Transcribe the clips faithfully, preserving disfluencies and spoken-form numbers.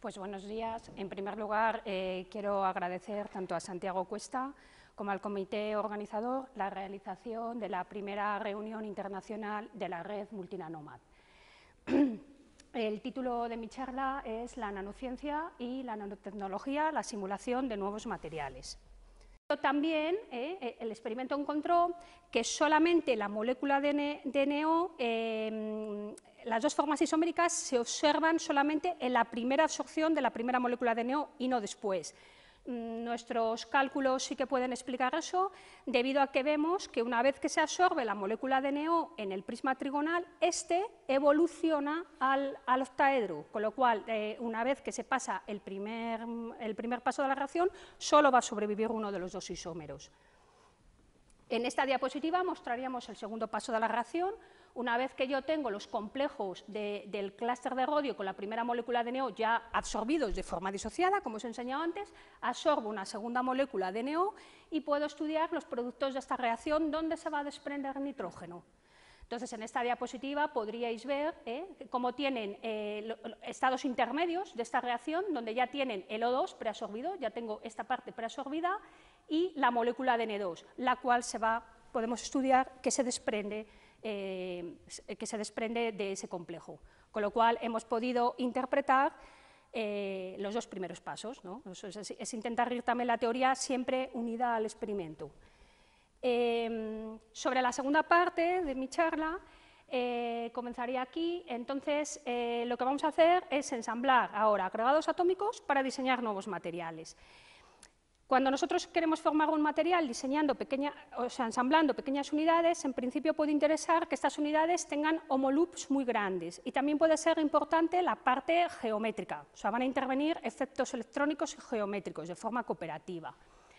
Pues buenos días. En primer lugar, eh, quiero agradecer tanto a Santiago Cuesta como al comité organizador la realización de la primera reunión internacional de la red Multinanomad. El título de mi charla es La nanociencia y la nanotecnología, la simulación de nuevos materiales. También eh, el experimento encontró que solamente la molécula de N O, eh, las dos formas isoméricas se observan solamente en la primera absorción de la primera molécula de N O y no después. Nuestros cálculos sí que pueden explicar eso, debido a que vemos que una vez que se absorbe la molécula de N O en el prisma trigonal, este evoluciona al, al octaedro, con lo cual, eh, una vez que se pasa el primer, el primer paso de la reacción, solo va a sobrevivir uno de los dos isómeros. En esta diapositiva mostraríamos el segundo paso de la reacción. Una vez que yo tengo los complejos de, del clúster de rodio con la primera molécula de N O ya absorbidos de forma disociada, como os he enseñado antes, absorbo una segunda molécula de N O y puedo estudiar los productos de esta reacción donde se va a desprender nitrógeno. Entonces, en esta diapositiva podríais ver eh, cómo tienen eh, estados intermedios de esta reacción, donde ya tienen el O dos preabsorbido, ya tengo esta parte preabsorbida, y la molécula de N dos, la cual se va, podemos estudiar que se desprende Eh, que se desprende de ese complejo, con lo cual hemos podido interpretar eh, los dos primeros pasos, ¿no? es, es, es intentar ir también la teoría siempre unida al experimento. Eh, sobre la segunda parte de mi charla, eh, comenzaría aquí. Entonces, eh, lo que vamos a hacer es ensamblar ahora agregados atómicos para diseñar nuevos materiales. Cuando nosotros queremos formar un material diseñando pequeña, o sea, ensamblando pequeñas unidades, en principio puede interesar que estas unidades tengan homoloops muy grandes, y también puede ser importante la parte geométrica, o sea, van a intervenir efectos electrónicos y geométricos de forma cooperativa.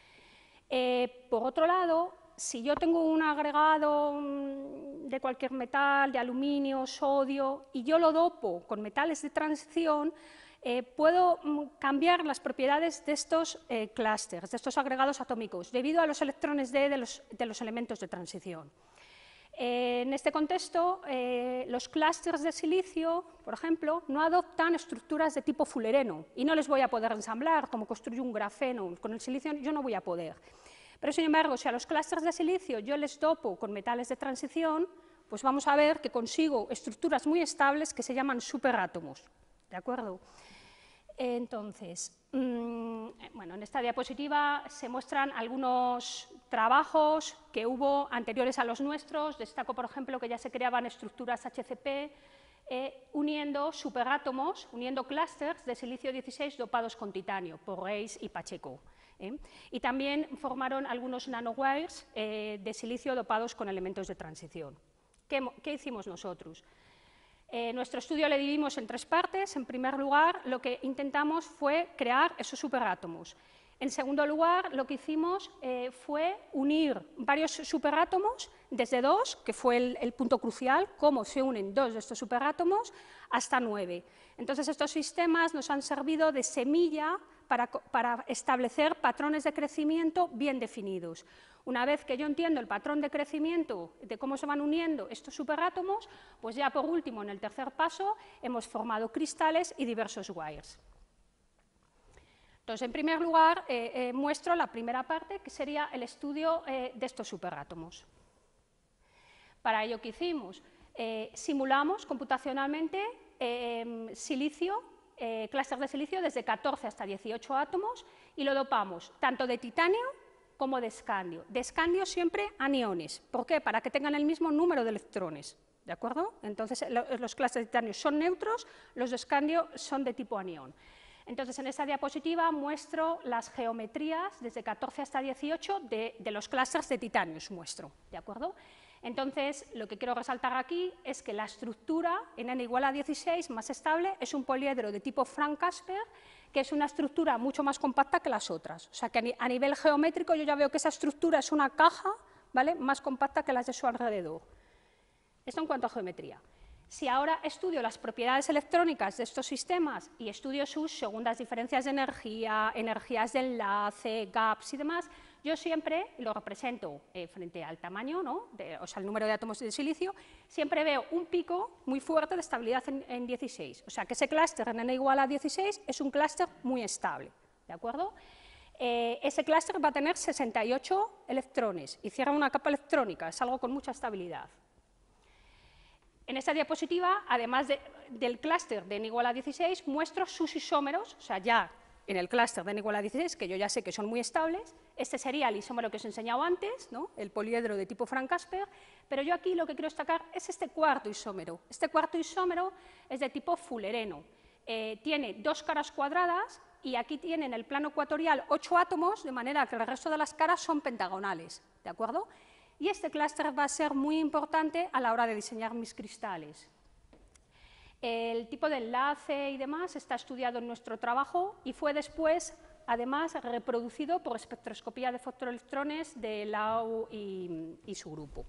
Eh, por otro lado, si yo tengo un agregado de cualquier metal, de aluminio, sodio, y yo lo dopo con metales de transición, Eh, puedo cambiar las propiedades de estos eh, clústeres, de estos agregados atómicos, debido a los electrones D de los, de los elementos de transición. Eh, en este contexto, eh, los clústeres de silicio, por ejemplo, no adoptan estructuras de tipo fullereno, y no les voy a poder ensamblar como construyo un grafeno. Con el silicio yo no voy a poder. Pero, sin embargo, si a los clústeres de silicio yo les dopo con metales de transición, pues vamos a ver que consigo estructuras muy estables que se llaman superátomos. ¿De acuerdo? Entonces, mmm, bueno, en esta diapositiva se muestran algunos trabajos que hubo anteriores a los nuestros. Destaco, por ejemplo, que ya se creaban estructuras H C P eh, uniendo superátomos, uniendo clústeres de silicio dieciséis dopados con titanio, por Reis y Pacheco. ¿eh? Y también formaron algunos nanowires eh, de silicio dopados con elementos de transición. ¿Qué, qué hicimos nosotros? Eh, nuestro estudio le dividimos en tres partes. En primer lugar, lo que intentamos fue crear esos superátomos. En segundo lugar, lo que hicimos eh, fue unir varios superátomos, desde dos, que fue el, el punto crucial, cómo se unen dos de estos superátomos, hasta nueve. Entonces, estos sistemas nos han servido de semilla para, para establecer patrones de crecimiento bien definidos. Una vez que yo entiendo el patrón de crecimiento, de cómo se van uniendo estos superátomos, pues ya por último, en el tercer paso, hemos formado cristales y diversos wires. Entonces, en primer lugar, eh, eh, muestro la primera parte, que sería el estudio eh, de estos superátomos. Para ello, ¿qué hicimos? Eh, simulamos computacionalmente eh, silicio, eh, clúster de silicio desde catorce hasta dieciocho átomos, y lo dopamos tanto de titanio como de escandio. De escandio siempre aniones. ¿Por qué? Para que tengan el mismo número de electrones. ¿De acuerdo? Entonces, lo, los clústeres de titanio son neutros, los de escandio son de tipo anión. Entonces, en esta diapositiva muestro las geometrías desde catorce hasta dieciocho de, de los clústeres de titanio, muestro. ¿De acuerdo? Entonces, lo que quiero resaltar aquí es que la estructura en N igual a dieciséis, más estable, es un poliedro de tipo Frank-Casper, que es una estructura mucho más compacta que las otras. O sea, que a nivel geométrico yo ya veo que esa estructura es una caja, ¿vale?, más compacta que las de su alrededor. Esto en cuanto a geometría. Si ahora estudio las propiedades electrónicas de estos sistemas y estudio sus segundas diferencias de energía, energías de enlace, gaps y demás, yo siempre lo represento eh, frente al tamaño, ¿no? de, o sea, el número de átomos de silicio, siempre veo un pico muy fuerte de estabilidad en, en dieciséis. O sea, que ese clúster en n igual a dieciséis es un clúster muy estable, ¿de acuerdo? Eh, ese clúster va a tener sesenta y ocho electrones y cierra una capa electrónica, es algo con mucha estabilidad. En esta diapositiva, además de, del clúster de n igual a dieciséis, muestro sus isómeros, o sea, ya en el clúster de n igual a dieciséis, que yo ya sé que son muy estables. Este sería el isómero que os he enseñado antes, ¿no? El poliedro de tipo Frank-Casper, pero yo aquí lo que quiero destacar es este cuarto isómero. Este cuarto isómero es de tipo fullereno, eh, tiene dos caras cuadradas y aquí tiene en el plano ecuatorial ocho átomos, de manera que el resto de las caras son pentagonales, ¿de acuerdo? Y este clúster va a ser muy importante a la hora de diseñar mis cristales. El tipo de enlace y demás está estudiado en nuestro trabajo y fue después, además, reproducido por espectroscopía de fotoelectrones de Lau y, y su grupo.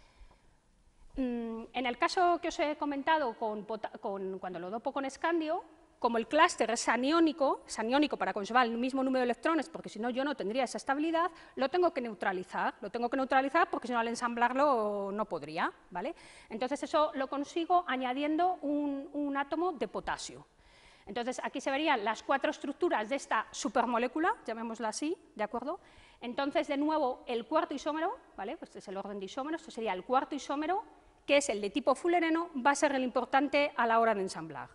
En el caso que os he comentado, con, con, cuando lo dopo con escandio, como el clúster es aniónico, es aniónico para conservar el mismo número de electrones, porque si no yo no tendría esa estabilidad, lo tengo que neutralizar, lo tengo que neutralizar porque si no al ensamblarlo no podría, ¿vale? Entonces eso lo consigo añadiendo un, un átomo de potasio. Entonces aquí se verían las cuatro estructuras de esta supermolécula, llamémosla así, ¿de acuerdo? Entonces de nuevo el cuarto isómero, ¿vale? Pues este es el orden de isómeros, este sería el cuarto isómero, que es el de tipo fullereno, va a ser el importante a la hora de ensamblar.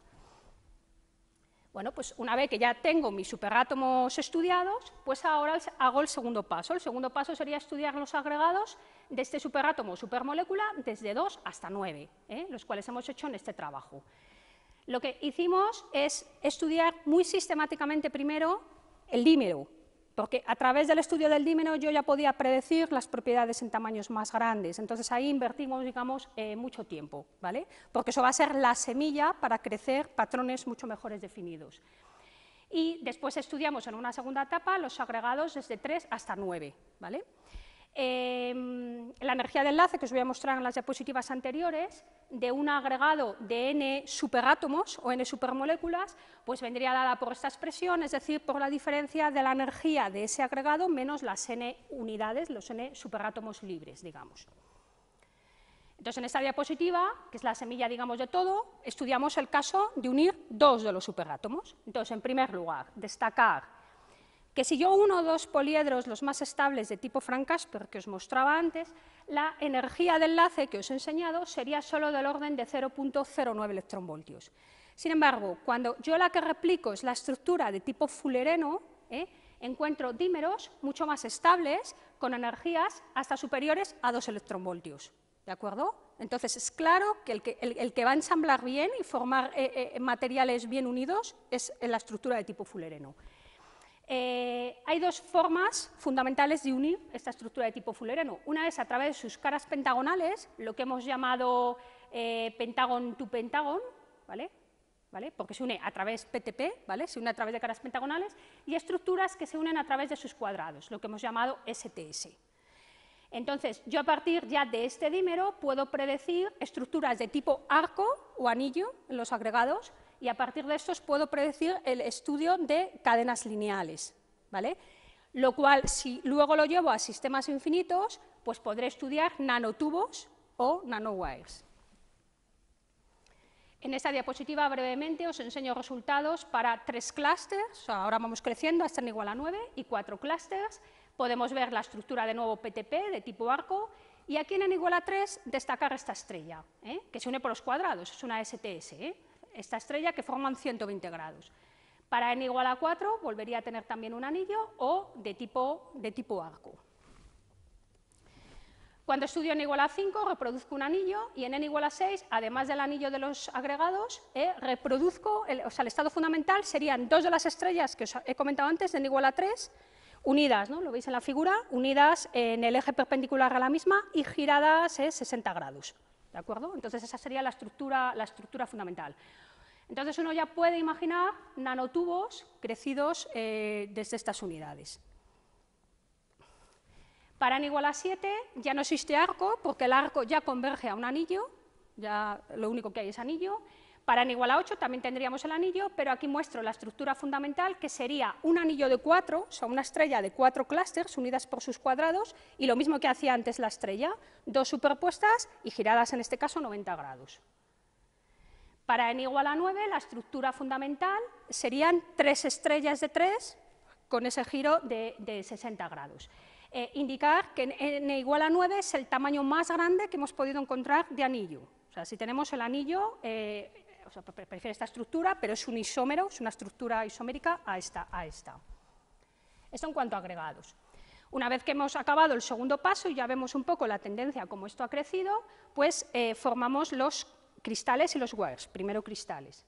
Bueno, pues una vez que ya tengo mis superátomos estudiados, pues ahora hago el segundo paso. El segundo paso sería estudiar los agregados de este superátomo o supermolécula desde dos hasta nueve, ¿eh? Los cuales hemos hecho en este trabajo. Lo que hicimos es estudiar muy sistemáticamente primero el dímero, porque a través del estudio del dímero yo ya podía predecir las propiedades en tamaños más grandes, entonces ahí invertimos, digamos, eh, mucho tiempo, ¿vale? Porque eso va a ser la semilla para crecer patrones mucho mejores definidos. Y después estudiamos en una segunda etapa los agregados desde tres hasta nueve, ¿vale? Eh, la energía de enlace que os voy a mostrar en las diapositivas anteriores de un agregado de n superátomos o n supermoléculas, pues vendría dada por esta expresión, es decir, por la diferencia de la energía de ese agregado menos las n unidades, los n superátomos libres, digamos. Entonces, en esta diapositiva, que es la semilla, digamos, de todo, estudiamos el caso de unir dos de los superátomos. Entonces, en primer lugar, destacar que si yo uno o dos poliedros, los más estables de tipo Frank-Casper que os mostraba antes, la energía de enlace que os he enseñado sería solo del orden de cero punto cero nueve electronvoltios. Sin embargo, cuando yo la que replico es la estructura de tipo fullereno, ¿eh? encuentro dímeros mucho más estables con energías hasta superiores a dos electronvoltios. ¿De acuerdo? Entonces es claro que el que, el, el que va a ensamblar bien y formar eh, eh, materiales bien unidos es la estructura de tipo fullereno. Eh, hay dos formas fundamentales de unir esta estructura de tipo fullereno. Una es a través de sus caras pentagonales, lo que hemos llamado eh, pentágon to pentágon, ¿vale? ¿Vale? Porque se une a través P T P, ¿vale? Se une a través de caras pentagonales, y estructuras que se unen a través de sus cuadrados, lo que hemos llamado S T S. Entonces, yo a partir ya de este dímero puedo predecir estructuras de tipo arco o anillo en los agregados, y a partir de estos puedo predecir el estudio de cadenas lineales, ¿vale? Lo cual, si luego lo llevo a sistemas infinitos, pues podré estudiar nanotubos o nanowires. En esta diapositiva brevemente os enseño resultados para tres clústeres, ahora vamos creciendo hasta n igual a nueve, y cuatro clústeres. Podemos ver la estructura de nuevo P T P de tipo arco, y aquí en n igual a tres destacar esta estrella, ¿eh? que se une por los cuadrados, es una S T S, ¿eh? esta estrella que forman ciento veinte grados. Para n igual a cuatro volvería a tener también un anillo o de tipo, de tipo arco. Cuando estudio n igual a cinco reproduzco un anillo, y en n igual a seis, además del anillo de los agregados, eh, reproduzco, el, o sea, el estado fundamental serían dos de las estrellas que os he comentado antes, de n igual a tres, unidas, ¿no? Lo veis en la figura, unidas en el eje perpendicular a la misma y giradas eh, sesenta grados. ¿De acuerdo? Entonces esa sería la estructura, la estructura fundamental. Entonces uno ya puede imaginar nanotubos crecidos eh, desde estas unidades. Para n igual a siete ya no existe arco, porque el arco ya converge a un anillo, ya lo único que hay es anillo. Para n igual a ocho también tendríamos el anillo, pero aquí muestro la estructura fundamental, que sería un anillo de cuatro, o sea, una estrella de cuatro clústeres unidas por sus cuadrados, y lo mismo que hacía antes la estrella, dos superpuestas y giradas en este caso noventa grados. Para n igual a nueve, la estructura fundamental serían tres estrellas de tres con ese giro de, de sesenta grados. Eh, indicar que n igual a nueve es el tamaño más grande que hemos podido encontrar de anillo. O sea, si tenemos el anillo, eh, o sea, prefiere esta estructura, pero es un isómero, es una estructura isomérica a esta, a esta. Esto en cuanto a agregados. Una vez que hemos acabado el segundo paso y ya vemos un poco la tendencia, cómo esto ha crecido, pues eh, formamos los cristales y los wires, primero cristales.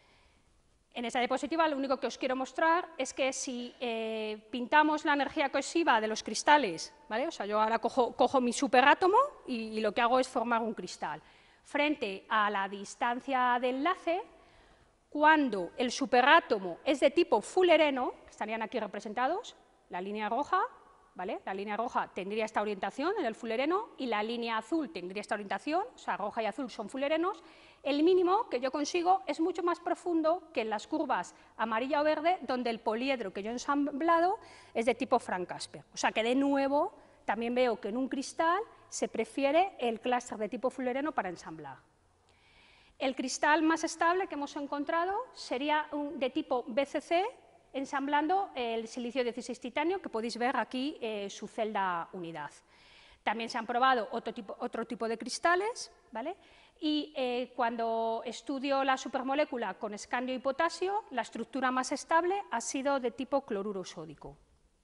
En esta diapositiva lo único que os quiero mostrar es que si eh, pintamos la energía cohesiva de los cristales, ¿vale? O sea, yo ahora cojo, cojo mi superátomo y, y lo que hago es formar un cristal. Frente a la distancia de enlace, cuando el superátomo es de tipo fullereno, estarían aquí representados, la línea roja, ¿vale? La línea roja tendría esta orientación en el fullereno y la línea azul tendría esta orientación, o sea, roja y azul son fullerenos. El mínimo que yo consigo es mucho más profundo que en las curvas amarilla o verde, donde el poliedro que yo he ensamblado es de tipo Frank-Casper. O sea que de nuevo también veo que en un cristal se prefiere el clúster de tipo fullereno para ensamblar. El cristal más estable que hemos encontrado sería un, de tipo B C C, ensamblando el silicio dieciséis titanio, que podéis ver aquí eh, su celda unidad. También se han probado otro tipo, otro tipo de cristales, ¿vale? Y eh, cuando estudio la supermolécula con escandio y potasio, la estructura más estable ha sido de tipo cloruro sódico.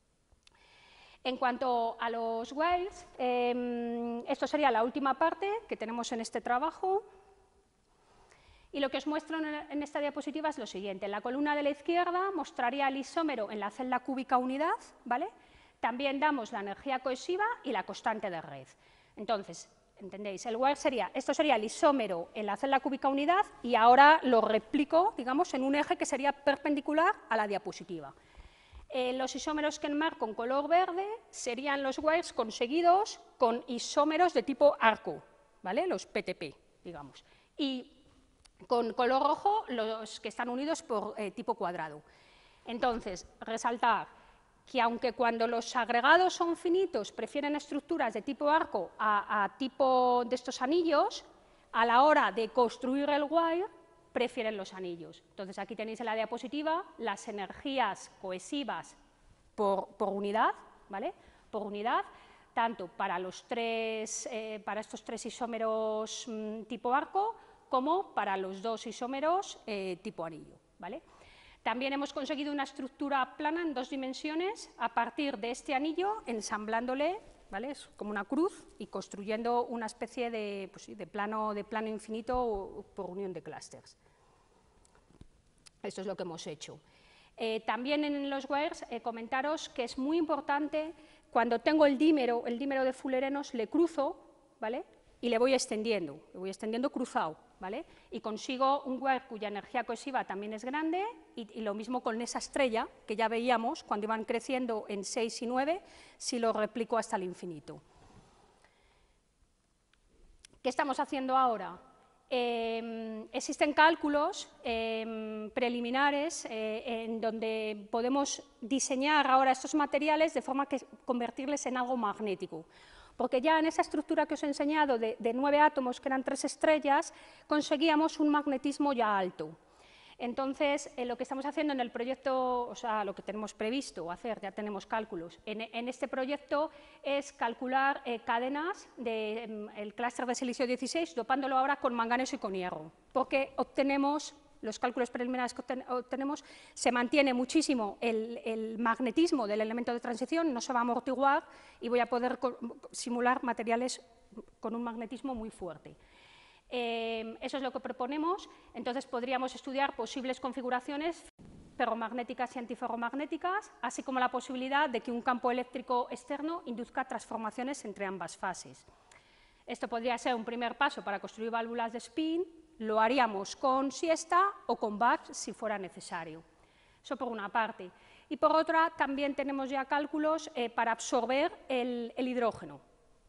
En cuanto a los wires, eh, esto sería la última parte que tenemos en este trabajo. Y lo que os muestro en esta diapositiva es lo siguiente. En la columna de la izquierda mostraría el isómero en la celda cúbica unidad, ¿vale? También damos la energía cohesiva y la constante de red. Entonces, ¿entendéis? El wire sería, esto sería el isómero en la celda cúbica unidad y ahora lo replico, digamos, en un eje que sería perpendicular a la diapositiva. Eh, los isómeros que enmarco en color verde serían los wires conseguidos con isómeros de tipo arco, ¿vale? Los P T P, digamos. Y con color rojo los que están unidos por eh, tipo cuadrado. Entonces, resaltar que aunque cuando los agregados son finitos prefieren estructuras de tipo arco a, a tipo de estos anillos, a la hora de construir el wire prefieren los anillos. Entonces, aquí tenéis en la diapositiva las energías cohesivas por, por unidad, ¿vale? Por unidad, tanto para, los tres, eh, para estos tres isómeros mmm, tipo arco, como para los dos isómeros eh, tipo anillo, ¿vale? También hemos conseguido una estructura plana en dos dimensiones a partir de este anillo, ensamblándole, ¿vale? Es como una cruz y construyendo una especie de, pues sí, de, plano, de plano infinito por unión de clústeres. Esto es lo que hemos hecho. Eh, también en los wires eh, comentaros que es muy importante, cuando tengo el dímero, el dímero de fullerenos, le cruzo, ¿vale? Y le voy extendiendo, le voy extendiendo cruzado, ¿vale? Y consigo un wire cuya energía cohesiva también es grande, y, y lo mismo con esa estrella que ya veíamos cuando iban creciendo en seis y nueve, si lo replico hasta el infinito. ¿Qué estamos haciendo ahora? Eh, existen cálculos eh, preliminares eh, en donde podemos diseñar ahora estos materiales de forma que convertirles en algo magnético. Porque ya en esa estructura que os he enseñado de, de nueve átomos, que eran tres estrellas, conseguíamos un magnetismo ya alto. Entonces, eh, lo que estamos haciendo en el proyecto, o sea, lo que tenemos previsto hacer, ya tenemos cálculos, en, en este proyecto es calcular eh, cadenas del de, clúster de silicio dieciséis, dopándolo ahora con manganeso y con hierro, porque obtenemos, los cálculos preliminares que obtenemos, se mantiene muchísimo el, el magnetismo del elemento de transición, no se va a amortiguar y voy a poder simular materiales con un magnetismo muy fuerte. Eh, eso es lo que proponemos. Entonces podríamos estudiar posibles configuraciones ferromagnéticas y antiferromagnéticas, así como la posibilidad de que un campo eléctrico externo induzca transformaciones entre ambas fases. Esto podría ser un primer paso para construir válvulas de spin. Lo haríamos con siesta o con batch si fuera necesario. Eso por una parte. Y por otra, también tenemos ya cálculos eh, para absorber el, el hidrógeno,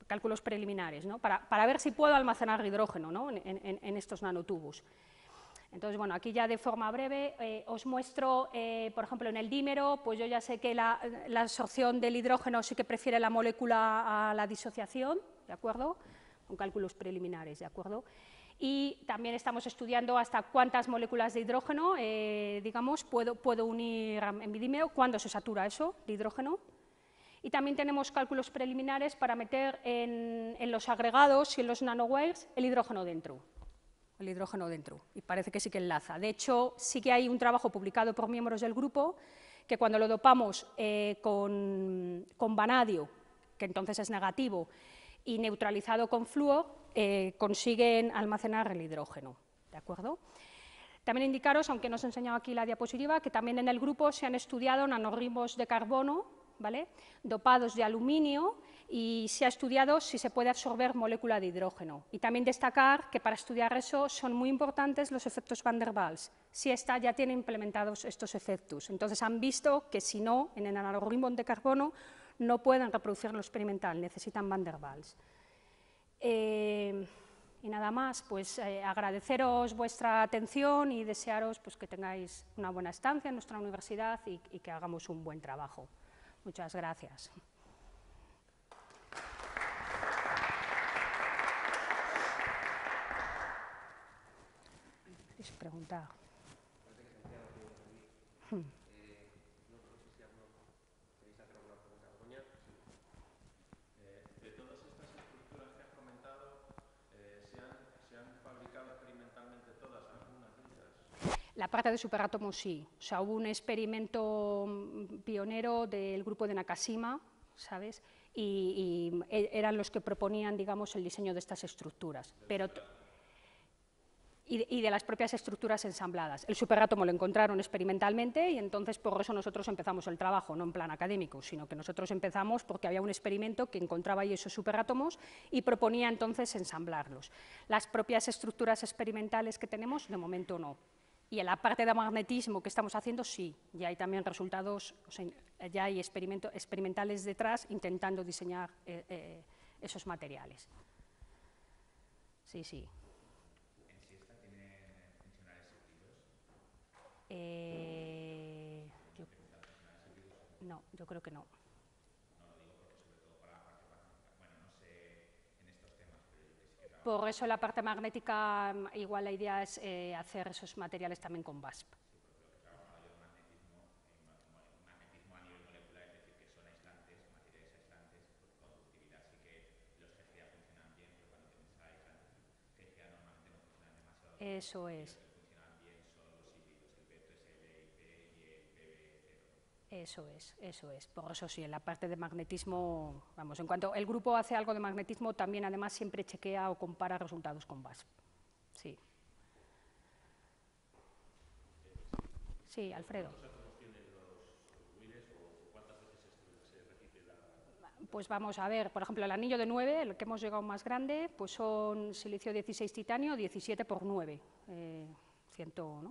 cálculos preliminares, ¿no? para, para ver si puedo almacenar hidrógeno, ¿no? en, en, en estos nanotubos. Entonces, bueno, aquí ya de forma breve eh, os muestro, eh, por ejemplo, en el dímero, pues yo ya sé que la, la absorción del hidrógeno sí que prefiere la molécula a la disociación, ¿de acuerdo? Con cálculos preliminares, ¿de acuerdo? Y también estamos estudiando hasta cuántas moléculas de hidrógeno, eh, digamos, puedo, puedo unir en mi dímero, cuándo se satura eso de hidrógeno. Y también tenemos cálculos preliminares para meter en, en los agregados y en los nanowires el hidrógeno dentro. el hidrógeno dentro, y parece que sí que enlaza. De hecho, sí que hay un trabajo publicado por miembros del grupo que cuando lo dopamos eh, con, con vanadio, que entonces es negativo, y neutralizado con flúor, eh, consiguen almacenar el hidrógeno, ¿de acuerdo? También indicaros, aunque no os he enseñado aquí la diapositiva, que también en el grupo se han estudiado nanorrimbos de carbono, ¿vale?, dopados de aluminio, y se ha estudiado si se puede absorber molécula de hidrógeno. Y también destacar que para estudiar eso son muy importantes los efectos Van der Waals. Si esta ya tiene implementados estos efectos. Entonces han visto que si no, en el nanorrimbo de carbono, no pueden reproducirlo experimental, necesitan Van der Waals. Eh, y nada más, pues eh, agradeceros vuestra atención y desearos pues, que tengáis una buena estancia en nuestra universidad y, y que hagamos un buen trabajo. Muchas gracias. ¿Queréis preguntar? Hmm. De todas estas estructuras que has comentado, eh, ¿se, han, ¿se han fabricado experimentalmente todas, algunas de ellas? La parte de superátomos sí. O sea, hubo un experimento pionero del grupo de Nakashima, ¿sabes? Y, y eran los que proponían, digamos, el diseño de estas estructuras. Pero Y de, y de las propias estructuras ensambladas. El superátomo lo encontraron experimentalmente y entonces por eso nosotros empezamos el trabajo, no en plan académico, sino que nosotros empezamos porque había un experimento que encontraba ahí esos superátomos y proponía entonces ensamblarlos. Las propias estructuras experimentales que tenemos, de momento no. Y en la parte de magnetismo que estamos haciendo, sí, ya hay también resultados, o sea, ya hay experimento, experimentales detrás intentando diseñar eh, eh, esos materiales. Sí, sí. Eh, yo, no, yo creo que no. Por eso la parte magnética, igual la idea es eh, hacer esos materiales también con V A S P. Eso es. Eso es, eso es. Por eso sí, en la parte de magnetismo, vamos, en cuanto el grupo hace algo de magnetismo, también además siempre chequea o compara resultados con V A S P. Sí. Sí, Alfredo. Pues vamos a ver, por ejemplo, el anillo de nueve, el que hemos llegado más grande, pues son silicio dieciséis titanio, diecisiete por nueve, eh, cien, ¿no?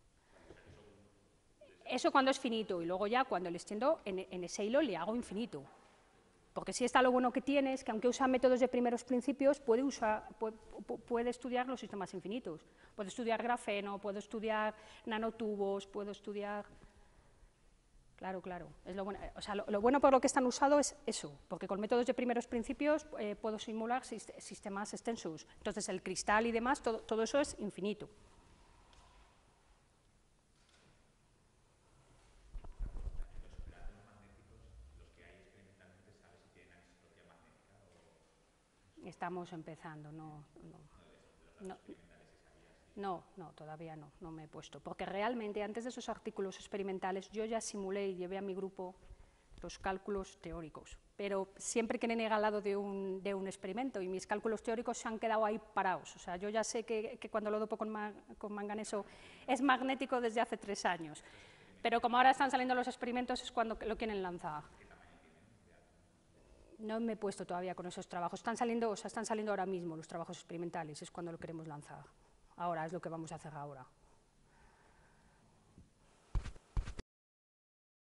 Eso cuando es finito, y luego ya cuando le extiendo en, en ese hilo le hago infinito. Porque si está lo bueno que tiene es que aunque usa métodos de primeros principios, puede, usar, puede, puede estudiar los sistemas infinitos. Puede estudiar grafeno, puede estudiar nanotubos, puede estudiar... Claro, claro. Es lo, bueno. O sea, lo, lo bueno por lo que están usados es eso, porque con métodos de primeros principios eh, puedo simular sistemas extensos. Entonces el cristal y demás, todo, todo eso es infinito. Estamos empezando, no, no, no, no, no, todavía no, no me he puesto, porque realmente antes de esos artículos experimentales yo ya simulé y llevé a mi grupo los cálculos teóricos, pero siempre que he al lado de un, de un experimento y mis cálculos teóricos se han quedado ahí parados, o sea, yo ya sé que, que cuando lo dopo con, ma, con manganeso es magnético desde hace tres años, pero como ahora están saliendo los experimentos es cuando lo quieren lanzar. No me he puesto todavía con esos trabajos. Están saliendo, o sea, están saliendo ahora mismo los trabajos experimentales, es cuando lo queremos lanzar. Ahora, es lo que vamos a hacer ahora.